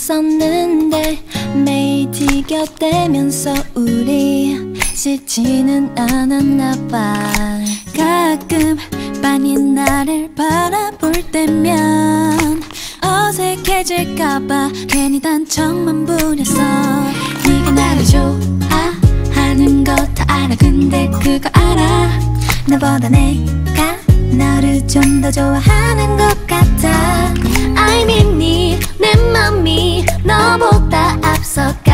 있었는데 매일 티격대면서 우리 쉽지는 않았나 봐. 가끔 빤히 나를 바라볼 때면 어색해질까봐 괜히 단청만 부렸어. 네가 나를 좋아하는 거 다 알아. 근데 그거 알아? 나보다 내가 너를 좀 더 좋아하는 것 같아. I mean 내 맘이 너보다 앞서가.